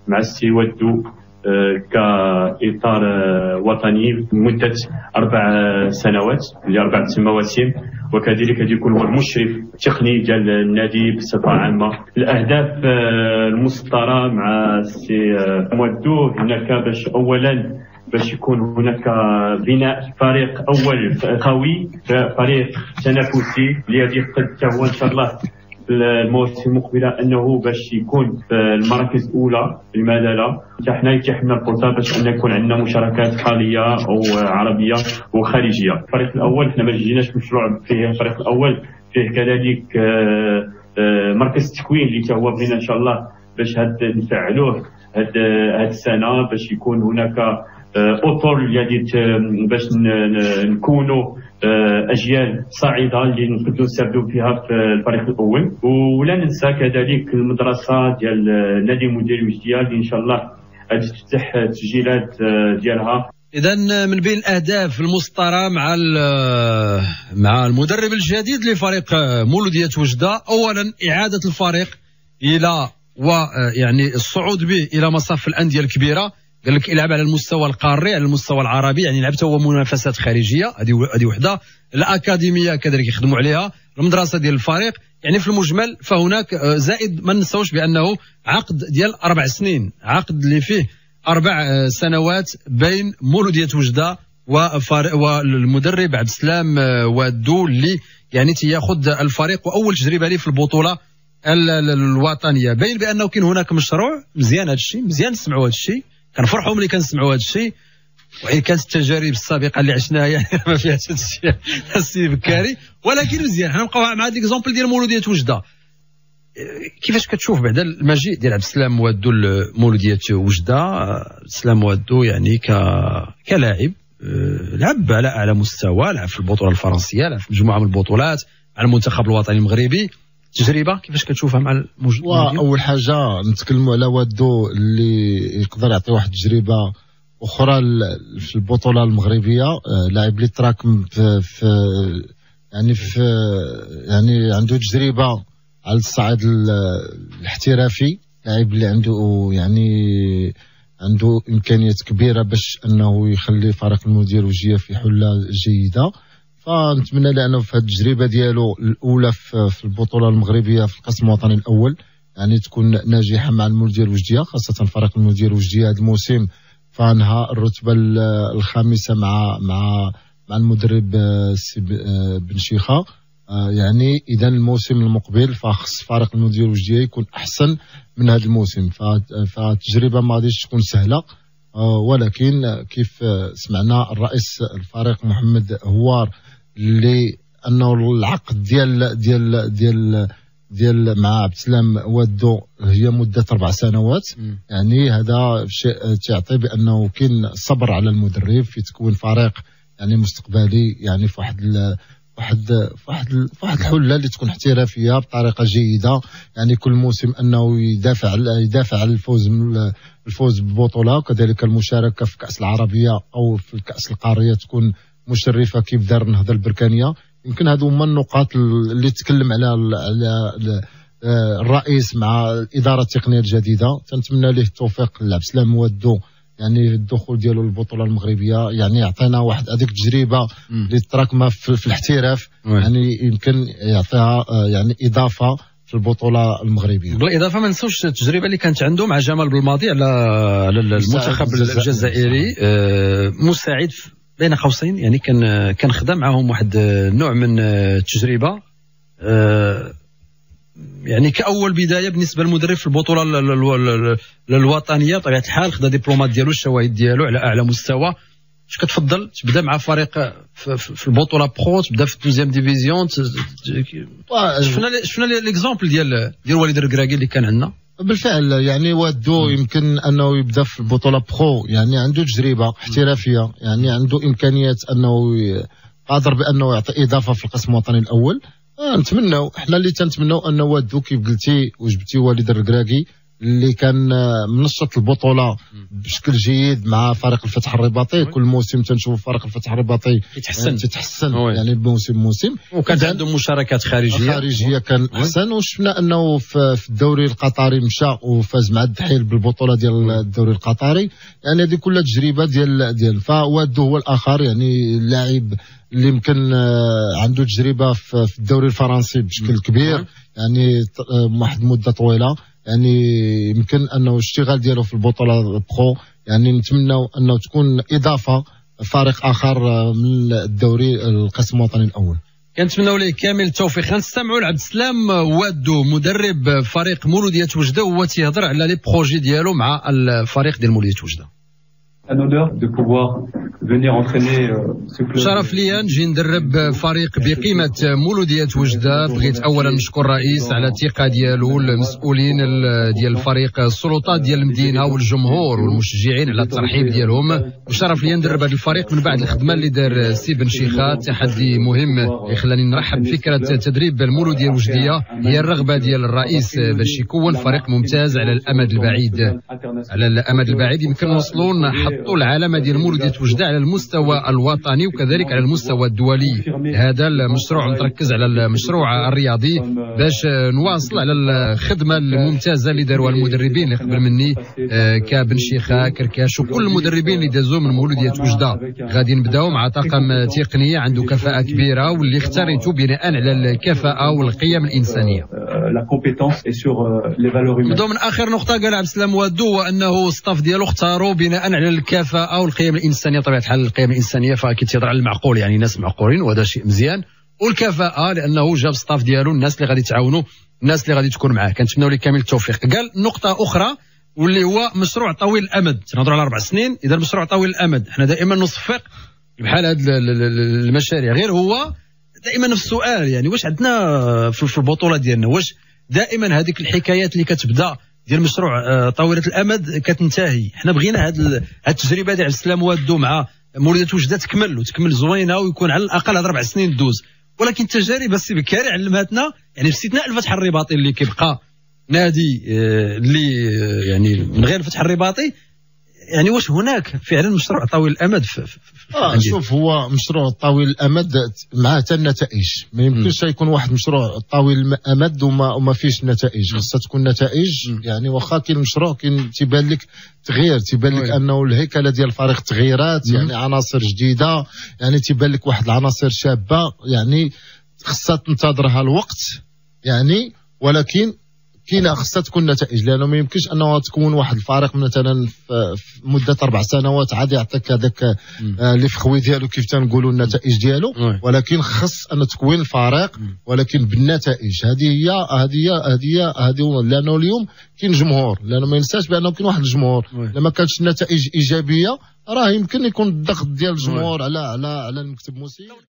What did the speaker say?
مع السي ودو كإطار وطني لمدة 4 سنوات ل4 مواسم، وكذلك غادي يكون هو المشرف التقني ديال النادي بصفة عامة. الأهداف المسطرة مع السي مودو هناك باش يكون هناك بناء فريق أول قوي، فريق تنافسي اللي غادي يقدر هو إن شاء الله المواسم المقبله انه باش يكون في المراكز الاولى. لماذا لا؟ حنا يتيحنا الفرصه باش ان يكون عندنا مشاركات حاليه او عربيه وخارجيه. الفريق الاول حنا ما جيناش مشروع فيه الفريق الاول، فيه كذلك مركز التكوين اللي هو بغينا ان شاء الله باش نفعلوه هاد السنه، باش يكون هناك اطر اللي باش نكونوا اجيال صاعده اللي نقدروا نستافدوا فيها في الفريق الاول. ولا ننسى كذلك المدرسه ديال نادي المدير وجديه اللي ان شاء الله غادي تفتح التسجيلات ديالها. اذا من بين الاهداف المسطره مع المدرب الجديد لفريق مولوديه وجده، اولا اعاده الفريق الى ويعني الصعود به الى مصاف الانديه الكبيره. قال لك يلعب على المستوى القاري، على المستوى العربي، يعني لعبت هو منافسات خارجيه، هذه وحده. الاكاديميه كذلك يخدموا عليها، المدرسه ديال الفريق، يعني في المجمل فهناك زائد. ما ننساوش بانه عقد ديال 4 سنين، عقد اللي فيه 4 سنوات بين مولوديه وجده والمدرب عبد السلام وادو اللي يعني تياخذ الفريق، واول تجربه ليه في البطوله الوطنيه. باين بانه كاين هناك مشروع مزيان. هذا الشيء مزيان، نسمعوا هذا الشيء، كنفرحوا ملي كنسمعوا هذا الشيء. وإن كانت التجارب السابقه اللي عشناها يعني ما فيها حتى شيء السي بكاري، ولكن مزيان. حنا نبقاو مع هذا ليكزومبل ديال مولوديه وجده. كيفاش كتشوف بعد المجيء ديال عبد السلام موادو لمولوديه وجده؟ عبد السلام موادو يعني كلاعب لعب على اعلى مستوى، لعب في البطوله الفرنسيه، لعب في مجموعه من البطولات مع المنتخب الوطني المغربي. تجربه كيفاش كتشوفها مع الموجود؟ اول حاجه نتكلموا على وادو اللي يقدر يعطي واحد التجربه اخرى في البطوله المغربيه. لاعب اللي تراكم يعني عنده تجربه على الصعيد الاحترافي، لاعب اللي عنده امكانيات كبيره باش انه يخلي فريق المدير وجيه في حله جيده. فنتمنى له انه في هذه التجربه ديالو الاولى في البطوله المغربيه في القسم الوطني الاول يعني تكون ناجحه مع المدير وجديه، خاصه فريق المدير وجديه هذا الموسم فانهى الرتبه الخامسه مع المدرب بن شيخه. يعني اذا الموسم المقبل فخص فريق المدير وجديه يكون احسن من هذا الموسم. فالتجربه ما غاديش تكون سهله، ولكن كيف سمعنا الرئيس الفريق محمد هوار اللي انه العقد ديال مع عبد السلام وادو هي مده 4 سنوات. يعني هذا شيء تعطي بانه كاين صبر على المدرب في تكوين فريق يعني مستقبلي، يعني في واحد الحله اللي تكون احترافيه بطريقه جيده. يعني كل موسم انه يدافع على الفوز بالبطوله، وكذلك المشاركه في كاس العربيه او في الكاس القاريه تكون مشرفه كيف دار النهضه البركانيه. يمكن هذو هما النقاط اللي تكلم على الرئيس مع الاداره التقنيه الجديده. تنتمنى له التوفيق لعبد السلام وادو يعني الدخول ديالو للبطوله المغربيه، يعني يعطينا واحد هذيك التجربه اللي تراكمه في الاحتراف، يعني يمكن يعطيها يعني اضافه في البطوله المغربيه. بالاضافه ما ننسوش التجربه اللي كانت عنده مع جمال بالماضي على المنتخب الجزائري، مساعد بين قوسين، يعني كان خدم معهم واحد النوع من التجربه، يعني كأول بداية بالنسبة للمدرب في البطولة الوطنية. طبيعة الحال خدا دبلومات ديالو، الشواهد ديالو على أعلى مستوى. اش كتفضل تبدا مع فريق في البطولة برو، تبدا في الدوزيام ديفيزيون؟ شفنا ليكزومبل ديال وليد الركراكي اللي كان عندنا. بالفعل يعني وادو يمكن انه يبدا في البطولة برو، يعني عنده تجربة احترافية، يعني عنده امكانيات انه قادر بانه يعطي اضافة في القسم الوطني الاول. نتمناو، احنا اللي تنتمناو انه وادو كيف قلتي وجبتي وليد الركراكي اللي كان منشط البطوله بشكل جيد مع فريق الفتح الرباطي. كل موسم تنشوف فريق الفتح الرباطي تتحسن يعني موسم وكانت عندهم مشاركات خارجيه كان احسن. وشفنا انه في الدوري القطري مشى وفاز مع الدحيل بالبطوله ديال الدوري القطري. يعني هذه كلها تجربه ديال فوادو هو الاخر، يعني اللاعب اللي يمكن عنده تجربه في الدوري الفرنسي بشكل كبير، يعني واحد المده طويله. يعني يمكن انه الاشتغال ديالو في البطوله برو، يعني نتمنى انه تكون اضافه فريق اخر من الدوري القسم الوطني الاول. كنتمنوا ليه كامل التوفيق. غنستمعوا لعبد السلام وادو مدرب فريق مولودية وجده، هو تيهضر على لي بروجي ديالو مع الفريق ديال مولودية وجده. شرف لي نجي ندرب فريق بقيمة مولودية وجدة. بغيت أولا نشكر الرئيس على الثقة ديالو، المسؤولين ديال الفريق، السلطات ديال المدينة والجمهور والمشجعين على الترحيب ديالهم. وشرف لي ندرب هذا الفريق من بعد الخدمة اللي دار سي بن شيخة. تحدي مهم يخلاني نرحب بفكرة تدريب المولودية الوجدية، هي الرغبة ديال الرئيس باش يكون فريق ممتاز على الأمد البعيد. على الأمد البعيد يمكن نوصلوا نحطوا العلامة ديال مولودية وجدة على المستوى الوطني وكذلك على المستوى الدولي. هذا المشروع نتركز على المشروع الرياضي باش نواصل على الخدمة الممتازة اللي داروها المدربين اللي قبل مني كابن شيخة كركاش وكل المدربين اللي دازوا من مولودية وجدة. غادي نبداو مع طاقم تقني عنده كفاءة كبيرة واللي اختاريته بناء على الكفاءة والقيم الإنسانية. نبداو من آخر نقطة قال عبد السلام وادو، وأنه الستاف ديالو اختاروا بناء على الكفاءة والقيم الإنسانية. طبيعة الحال القيم الإنسانية فأكيد تهضر على المعقول، يعني ناس معقولين وهذا شيء مزيان. والكفاءة لأنه جاب ستاف ديالو، الناس اللي غادي تعاونوا، الناس اللي غادي تكون معاه. كنتمناو ليه كامل التوفيق. قال نقطة أخرى واللي هو مشروع طويل الأمد. تنهضروا على 4 سنين، إذا مشروع طويل الأمد احنا دائما نصفق بحال هاد المشاريع. غير هو دائما نفس السؤال، يعني واش عندنا في البطولة ديالنا، واش دائما هذيك الحكايات اللي كتبدا ديال مشروع طويلة الأمد كتنتهي؟ حنا بغينا هاد التجربة ديال السلام وادو مع مولودية وجدة تكمل زوينة ويكون على الأقل هاد 4 سنين دوز. ولكن التجارب السي بكاري علمتنا، يعني باستثناء الفتح الرباطي اللي كيبقى نادي اللي يعني من غير الفتح الرباطي، يعني واش هناك فعلا مشروع طويل الامد في شوف، هو مشروع طويل الامد مع حتى النتائج. ما يمكنش يكون واحد مشروع طويل الامد وما فيش نتائج. خاصها تكون نتائج. يعني واخا كاين المشروع تيبان لك تغيير، تيبان لك انه الهيكله ديال الفريق تغييرات، يعني عناصر جديده، يعني تيبان لك واحد العناصر شابه، يعني خاصها تنتظرها الوقت يعني. ولكن كاينه خاصها تكون نتائج، لانه ما يمكنش انه تكون واحد الفريق مثلا في مده 4 سنوات عاد يعطيك هذاك اللي في خوي ديالو كيف تنقولوا النتائج ديالو. ولكن خص ان تكوين الفريق ولكن بالنتائج. هذه لانه اليوم كاين جمهور، لانه ما ينساش بانه كاين واحد الجمهور. لما كانتش النتائج ايجابيه راه يمكن يكون الضغط ديال الجمهور على المكتب الموسيقي.